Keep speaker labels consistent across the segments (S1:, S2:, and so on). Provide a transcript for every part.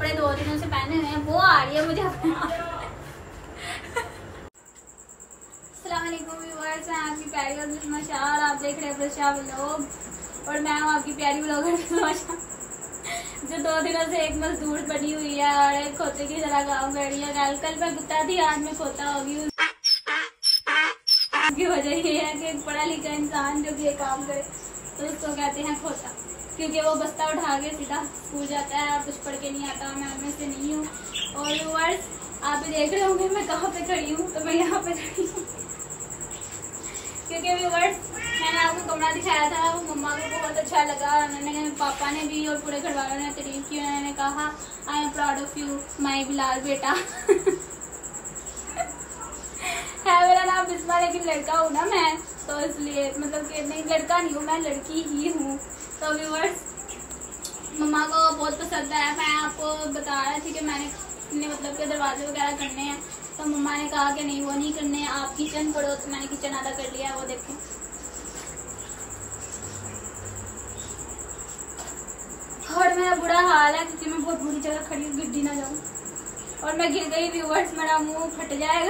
S1: कपड़े 2 दिनों से पहने हुए हैं वो आ रही है मुझे अपने अस्सलामुअलैकुम व्यूअर्स, मैं आपकी प्यारी और बिस्मा शाह और आप देख रहे हैं प्रशा व्लॉग। और मैं हूँ आपकी प्यारी व्लॉगर बिस्मा शाह जो 2 दिनों से एक मजदूर बनी हुई है और एक खोते की तरह काम कर रही है। कल मैं गुत्ता थी, आज मैं खोता होगी। उसकी वजह ये है कि एक पढ़ा लिखा इंसान जो भी ये काम करे तो उसको कहते हैं खोता, क्योंकि वो बस्ता उठा के सीधा स्कूल जाता है और कुछ पढ़ के नहीं आता। मैं उनमें से नहीं हूँ। और व्यूअर्स, आप भी देख रहे होंगे मैं कहाँ पे खड़ी हूँ, तो मैं यहाँ पे खड़ी हूँ क्योंकि व्यूअर्स मैंने आपको कमरा दिखाया था, वो मम्मा को बहुत अच्छा लगा। उन्होंने, पापा ने भी और पूरे घर वालों ने तारीफ की। उन्होंने कहा I am proud of you my Bilal बेटा है मेरा नाम बिस्मा, लेकिन लड़का हूँ ना मैं, तो इसलिए मतलब कि नहीं, लड़का नहीं हूँ मैं, लड़की ही हूँ। तो व्यूअर्स मम्मा को बहुत पसंद आया। मैं आपको बता रही थी कि मैंने मतलब के दरवाजे वगैरह करने हैं, तो मम्मा ने कहा कि नहीं वो नहीं करने, आप किचन पढ़ो। तो मैंने किचन आधा कर लिया, वो देखें। और मेरा बुरा हाल है क्योंकि मैं बहुत बुरी जगह खड़ी हूँ, गिर ना जाऊँ। और मैं गिर गई व्यूअर्स, मेरा मुंह फट जाएगा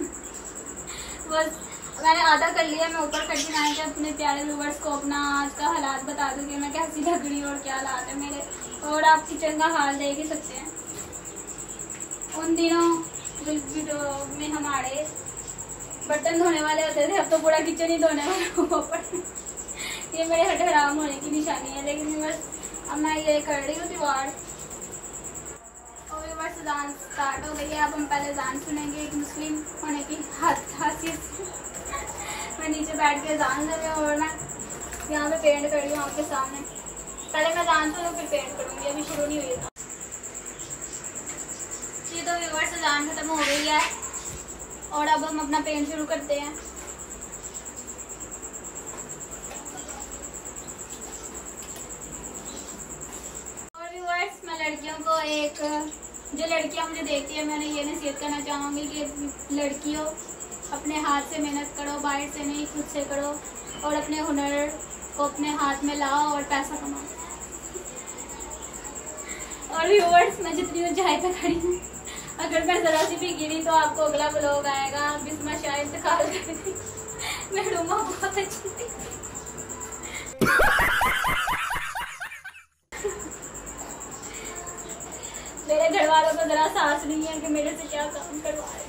S1: बस मैंने आधा कर लिया। मैं ऊपर खड़ी ना के अपने प्यारे व्यूअर्स को अपना आज का हालात बता दूँ कि मैं कैसी लग रही हूँ और क्या हालात है मेरे। और आप किचन का हाल देख ही सकते हैं। उन दिनों वीडियो में हमारे बर्तन धोने वाले होते थे, अब तो पूरा किचन ही धोने वाला हुआ पड़ा। ये मेरे हट हराम होने की निशानी है। लेकिन बस अब मैं ये कर रही हूँ दीवार। और बस अज़ान स्टार्ट हो गई है। अब हम पहले अज़ान सुनेंगे एक मुस्लिम होने की हासियत से। मैं नीचे बैठ के अज़ान दे रही हूँ और मैं यहाँ पे पेंट कर रही हूँ आपके सामने। पहले मैं अज़ान सुनूँ फिर पेंट करूँगी, अभी शुरू नहीं हुई है। ये तो व्यूअर्स अज़ान खत्म हो गई है और अब हम अपना पेंट शुरू करते हैं। और व्यूअर्स मैं लड़कियों को जो लड़कियां मुझे देखती है, मैंने ये नसीहत करना चाहूँगी कि लड़कियों अपने हाथ से मेहनत करो, बाहर से नहीं खुद से करो, और अपने हुनर को अपने हाथ में लाओ और पैसा कमाओ। और व्यूअर्स मैं जितनी ऊंचाई पे खड़ी हूँ, अगर मैं जरा सी भी गिरी तो आपको अगला ब्लॉग आएगा बिस्मा शाह इंतकाल कर दी। मेरी उम्र बहुत अच्छी थी। मेरे घर वालों को जरा साहस नहीं है कि मेरे से क्या काम करवा रहे।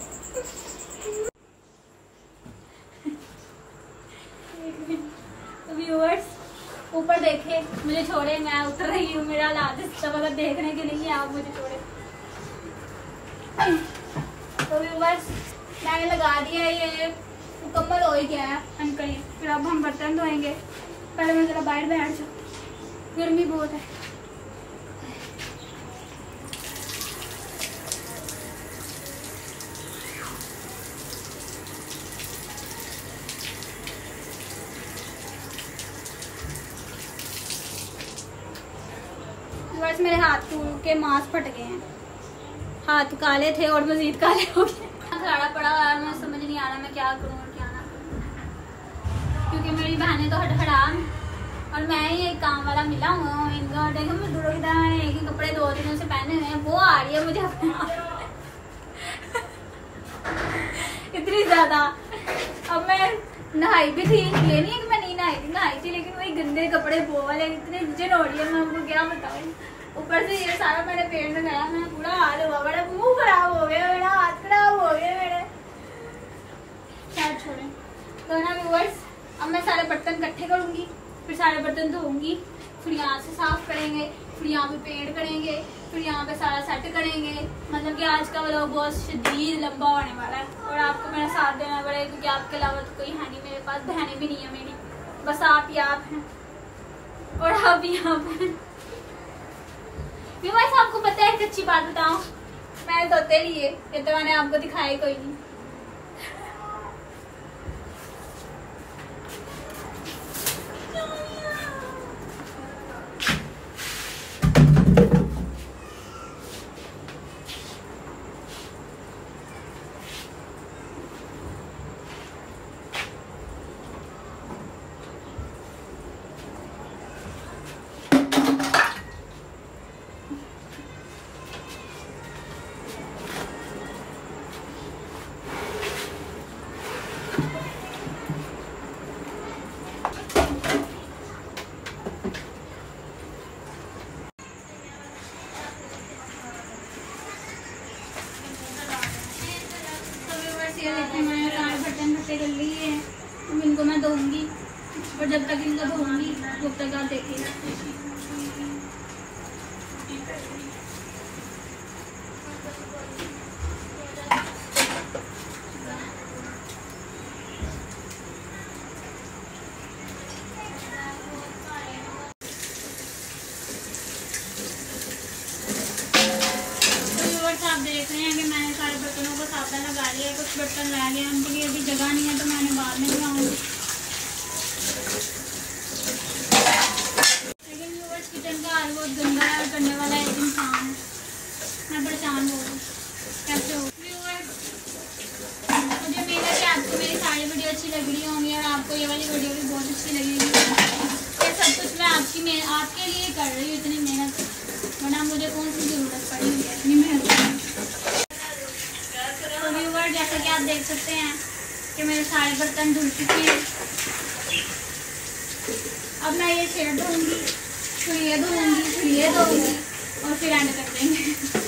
S1: तो व्यूअर्स ऊपर देखे, मुझे छोड़े, मैं उतर रही हूँ। मेरा हालात सब अगर देखने के नहीं है, आप मुझे छोड़े। तो व्यूअर्स मैंने लगा दिया, ये मुकम्मल हो ही गया है अनकरी। फिर अब हम बर्तन धोएंगे। पहले मैं जरा बाहर बैठ जाऊँ, गर्मी बहुत है। व्यूअर्स मेरे हाथ के मांस फट गए हैं, हाथ काले थे और मजीद काले हो गए। खड़ा पड़ा और मैं समझ नहीं आ रहा मैं क्या करूँ और क्या ना करूँ, क्योंकि मेरी बहनें तो हड़हड़ान और मैं ही एक काम वाला मिला हूँ इनका। देखो मैं दूरों की तरह एक ही कपड़े 2 दिनों से पहने हुए हैं, वो आ रही है मुझे अपने इतनी ज्यादा। अब मैं नहाई भी थी, ये नहीं है कि मैं नहीं नहाई थी, लेकिन वही गंदे कपड़े वो वाले इतने जन हो रही है, मैं आपको क्या बताऊँ। ऊपर से ये सारा मैंने पेड़ में गया, मैं पूरा हाल हुआ, मेरा मुंह खराब हो गया, मेरा हाथ खराब हो गया मेरे। क्या छोड़े तो ना व्यूअर्स, अब मैं सारे बर्तन इकट्ठे करूँगी, फिर सारे बर्तन धोऊंगी, फिर यहाँ से साफ करेंगे, फिर यहाँ पे पेंट करेंगे, फिर यहाँ पे सारा सेट करेंगे। मतलब कि आज का व्लॉग बहुत शदीद लंबा होने वाला है और आपको मेरा साथ देना पड़ेगा, क्योंकि आपके अलावा तो कोई है नहीं मेरे पास, बहनें भी नहीं है मेरी, बस आप ही आप हैं और आप ही आप हैं। वैसे आपको पता है एक अच्छी बात बताऊं, मैंने धोते लिए, ये तो मैंने आपको दिखाया कोई नहीं। ऐसे कर ली है। अब इनको मैं धोऊंगी और जब तक इनको धोऊंगी तब तक आप देखिए। आप देख रहे हैं कि मैंने सारे बर्तनों को सादा लगा लिया है। कुछ बर्तन रह गए, उनके लिए अभी जगह नहीं है तो मैंने बाद में लगाऊंगी। लेकिन व्यूअर्स किचन का हाल बहुत गंदा है और करने वाला एक इंसान है। मैं परेशान हो गई कैसे हो। व्यूअर्स मुझे उम्मीद है कि आपको मेरी सारी वीडियो अच्छी लग रही होंगी और आपको ये वाली वीडियो भी बहुत अच्छी लगेगी। ये सब कुछ मैं आपके लिए कर रही हूँ, इतनी मेहनत, वरना मुझे कौन सी ज़रूरत पड़ी हुई है इतनी मेहनत। तो व्यूअर जैसा कि आप देख सकते हैं कि मेरे सारे बर्तन धुल चुके हैं। अब मैं ये शेड धोऊंगी, फिर ये धोऊंगी, फिर ये धोऊंगी और फिर एंड कर देंगे।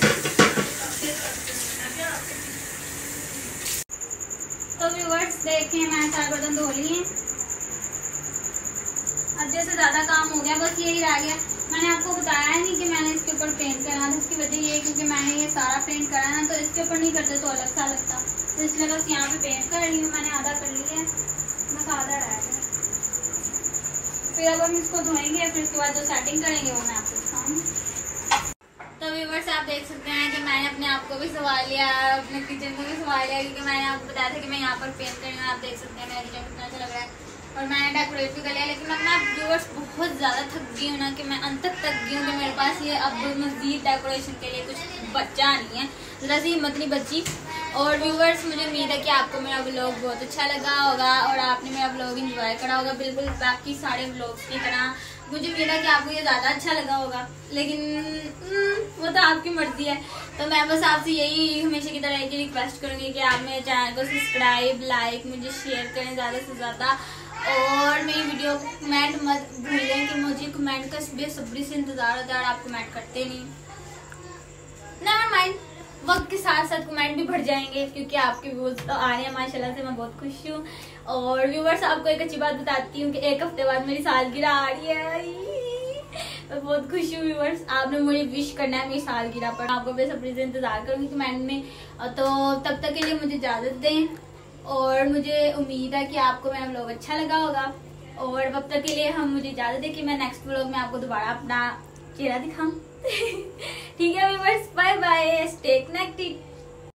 S1: तो व्यूअर्स देखें मैंने सारे बर्तन धो लिए। अब जैसे ज़्यादा काम हो गया, बस यही रह गया। मैंने आपको बताया नहीं कि मैंने इसके ऊपर पेंट करना था। इसकी वजह ये है क्योंकि मैंने ये सारा पेंट करा ना, तो इसके ऊपर नहीं करते तो अलग सा लगता, तो इसलिए बस यहाँ पे पेंट कर रही हूँ। मैंने आधा कर लिया है, बस आधा रह गया। फिर अब हम इसको धोएंगे, फिर उसके बाद जो सेटिंग करेंगे वो मैं आपको दिखाऊंगी। तो व्यूअर्स आप देख सकते हैं कि मैंने अपने आप को भी संभाल लिया, अपने किचन को भी संभाल लिया, क्योंकि मैंने आपको बताया था कि मैं यहाँ पर पेंट करूँगी। आप देख सकते हैं मेरा किचन कितना अच्छा लग रहा है और मैंने डेकोरेट भी कर लिया। लेकिन अब मैं व्यूअर्स बहुत ज़्यादा थक गई हूँ ना, कि मैं अंत तक थक गई हूँ कि मेरे पास ये अब मज़ीद डेकोरेशन के लिए कुछ बचा नहीं है, ज़रा सी हिम्मत नहीं बची। और व्यूअर्स मुझे उम्मीद है कि आपको मेरा व्लॉग बहुत अच्छा लगा होगा और आपने मेरा व्लॉग एंजॉय करा होगा, बिल्कुल बाकी सारे व्लॉग्स की तरह। मुझे उम्मीद है कि आपको ये ज़्यादा अच्छा लगा होगा, लेकिन वो तो आपकी मर्जी है। तो मैं बस आपसे यही हमेशा की तरह की रिक्वेस्ट करूँगी कि आप मेरे चैनल को सब्सक्राइब, लाइक, मुझे शेयर करें ज़्यादा से ज़्यादा, और मेरी वीडियो को कमेंट मत भूलें कि मुझे कमेंट का बेसब्री से इंतज़ार होता है और आप कमेंट करते नहीं। नेवर माइंड, वक्त के साथ साथ कमेंट भी बढ़ जाएंगे क्योंकि आपके व्यूज तो आ रहे हैं माशाल्लाह से, मैं बहुत खुश हूँ। और व्यूवर्स आपको एक अच्छी बात बताती हूँ कि एक हफ्ते बाद मेरी सालगिरह आ रही है। मैं बहुत खुश हूँ व्यूवर्स, आपने मुझे विश करना है मेरी सालगिरह पर। आपको बेसब्री से इंतज़ार करूँगी कमेंट में। तो तब तक के लिए मुझे इजाज़त दें और मुझे उम्मीद है कि आपको मेरा व्लॉग अच्छा लगा होगा। और तब तक के लिए हम मुझे इजाज़त दें कि मैं नेक्स्ट व्लॉग में आपको दोबारा अपना चेहरा दिखाऊं। ठीक है viewers, bye bye, stay connected.